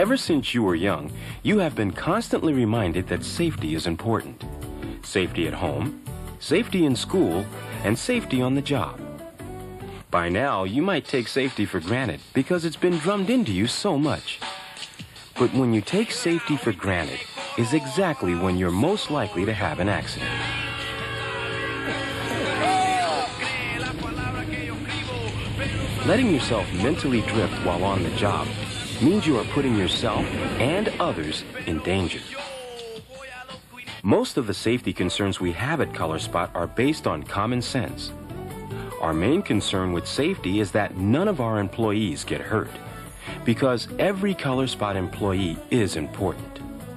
Ever since you were young, you have been constantly reminded that safety is important. Safety at home, safety in school, and safety on the job. By now, you might take safety for granted because it's been drummed into you so much. But when you take safety for granted is exactly when you're most likely to have an accident. Letting yourself mentally drift while on the job means you are putting yourself and others in danger. Most of the safety concerns we have at Color Spot are based on common sense. Our main concern with safety is that none of our employees get hurt, because every Color Spot employee is important.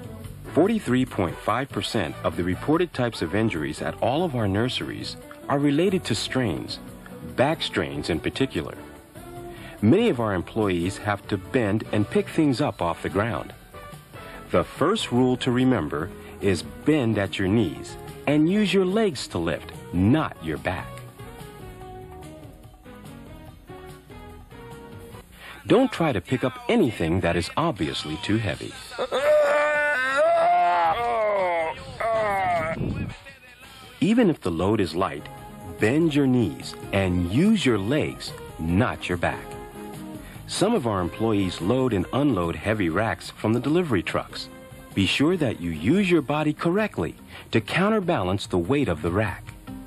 43.5% of the reported types of injuries at all of our nurseries are related to strains, back strains in particular. Many of our employees have to bend and pick things up off the ground. The first rule to remember is bend at your knees and use your legs to lift, not your back. Don't try to pick up anything that is obviously too heavy. Even if the load is light, bend your knees and use your legs, not your back. Some of our employees load and unload heavy racks from the delivery trucks. Be sure that you use your body correctly to counterbalance the weight of the rack.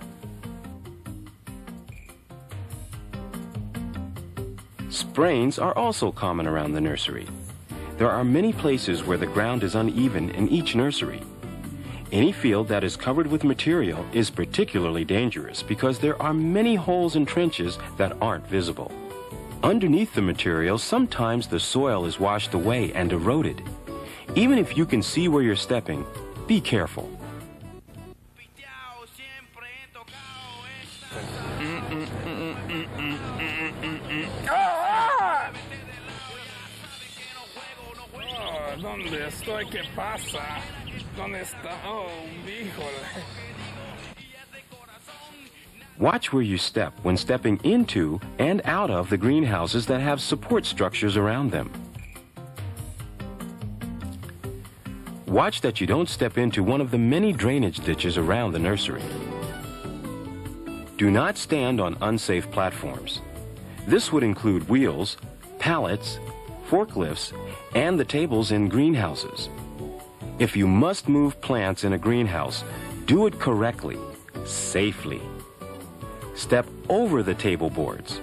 Sprains are also common around the nursery. There are many places where the ground is uneven in each nursery. Any field that is covered with material is particularly dangerous because there are many holes and trenches that aren't visible. Underneath the material, sometimes the soil is washed away and eroded. Even if you can see where you're stepping, be careful. ¿Dónde estoy? ¿Qué pasa? ¿Dónde está? Oh, híjole. Watch where you step when stepping into and out of the greenhouses that have support structures around them. Watch that you don't step into one of the many drainage ditches around the nursery. Do not stand on unsafe platforms. This would include wheels, pallets, forklifts, and the tables in greenhouses. If you must move plants in a greenhouse, do it correctly, safely. Step over the table boards.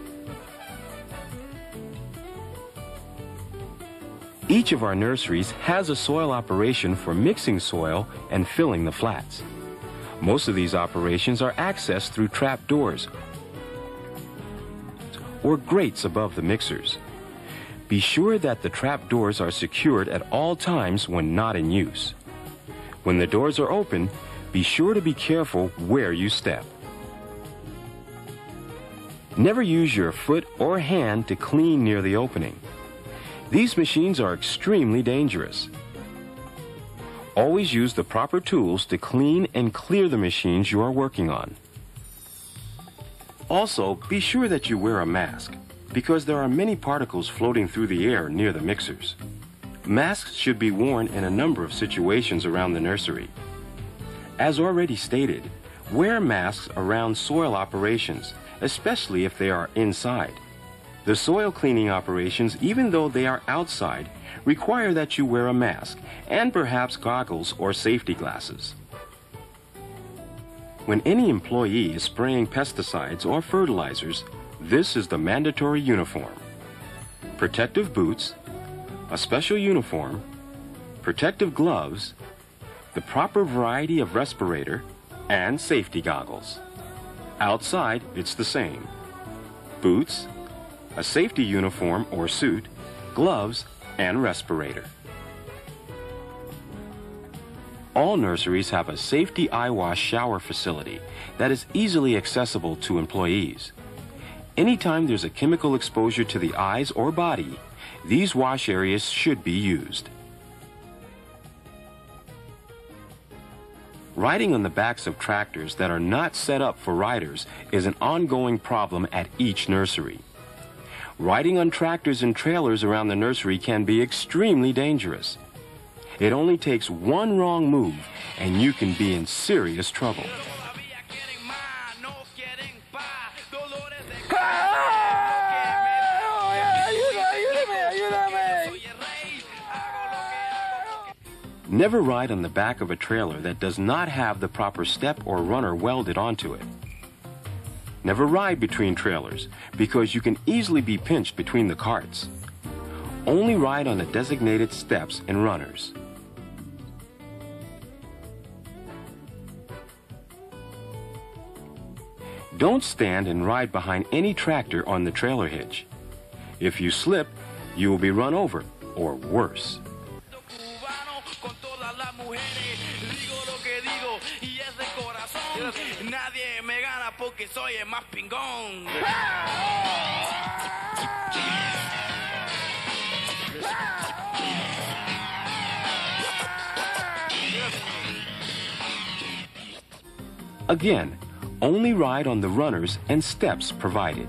Each of our nurseries has a soil operation for mixing soil and filling the flats. Most of these operations are accessed through trap doors or grates above the mixers. Be sure that the trap doors are secured at all times when not in use. When the doors are open, be sure to be careful where you step. Never use your foot or hand to clean near the opening. These machines are extremely dangerous. Always use the proper tools to clean and clear the machines you are working on. Also, be sure that you wear a mask, because there are many particles floating through the air near the mixers. Masks should be worn in a number of situations around the nursery. As already stated, wear masks around soil operations, especially if they are inside. The soil cleaning operations, even though they are outside, require that you wear a mask and perhaps goggles or safety glasses. When any employee is spraying pesticides or fertilizers, this is the mandatory uniform: protective boots, a special uniform, protective gloves, the proper variety of respirator, and safety goggles. Outside, it's the same: boots, a safety uniform or suit, gloves, and respirator. All nurseries have a safety eye wash shower facility that is easily accessible to employees. Anytime there's a chemical exposure to the eyes or body, these wash areas should be used. Riding on the backs of tractors that are not set up for riders is an ongoing problem at each nursery. Riding on tractors and trailers around the nursery can be extremely dangerous. It only takes one wrong move and you can be in serious trouble. Never ride on the back of a trailer that does not have the proper step or runner welded onto it. Never ride between trailers because you can easily be pinched between the carts. Only ride on the designated steps and runners. Don't stand and ride behind any tractor on the trailer hitch. If you slip, you will be run over, or worse. Again, only ride on the runners and steps provided.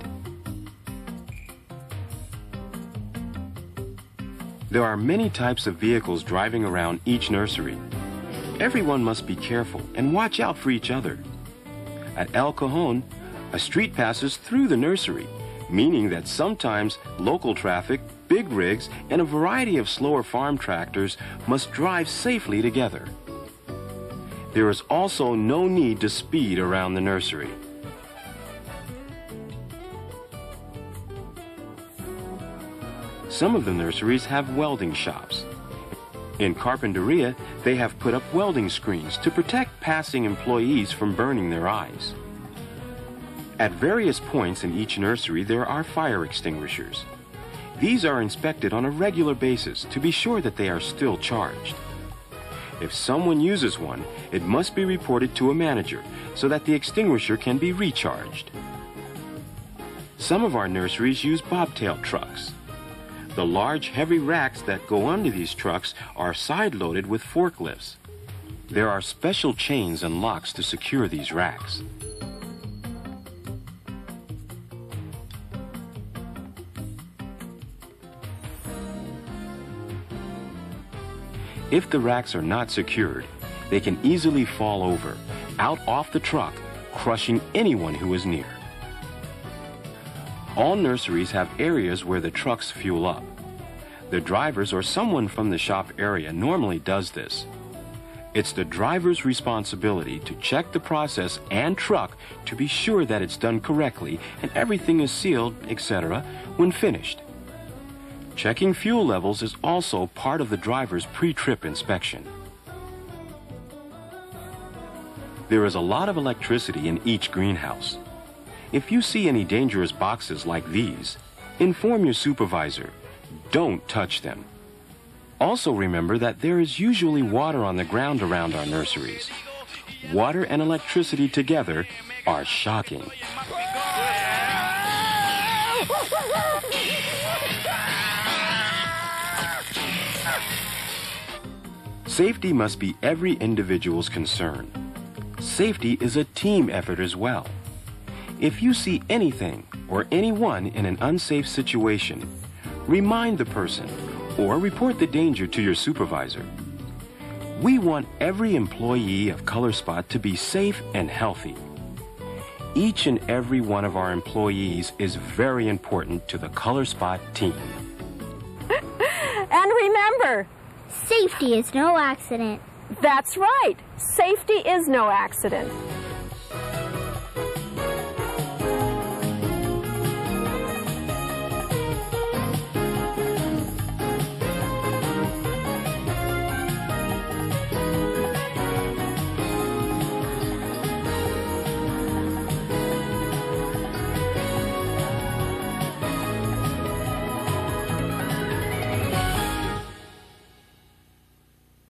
There are many types of vehicles driving around each nursery. Everyone must be careful and watch out for each other. At El Cajon, a street passes through the nursery, meaning that sometimes local traffic, big rigs, and a variety of slower farm tractors must drive safely together. There is also no need to speed around the nursery. Some of the nurseries have welding shops. In Carpinteria, they have put up welding screens to protect passing employees from burning their eyes. At various points in each nursery, there are fire extinguishers. These are inspected on a regular basis to be sure that they are still charged. If someone uses one, it must be reported to a manager so that the extinguisher can be recharged. Some of our nurseries use bobtail trucks. The large, heavy racks that go under these trucks are side-loaded with forklifts. There are special chains and locks to secure these racks. If the racks are not secured, they can easily fall over, out off the truck, crushing anyone who is near. All nurseries have areas where the trucks fuel up. The drivers or someone from the shop area normally does this. It's the driver's responsibility to check the process and truck to be sure that it's done correctly and everything is sealed, etc., when finished. Checking fuel levels is also part of the driver's pre-trip inspection. There is a lot of electricity in each greenhouse. If you see any dangerous boxes like these, inform your supervisor. Don't touch them. Also remember that there is usually water on the ground around our nurseries. Water and electricity together are shocking. Safety must be every individual's concern. Safety is a team effort as well. If you see anything or anyone in an unsafe situation, remind the person or report the danger to your supervisor. We want every employee of ColorSpot to be safe and healthy. Each and every one of our employees is very important to the ColorSpot team. And remember, safety is no accident. That's right. Safety is no accident.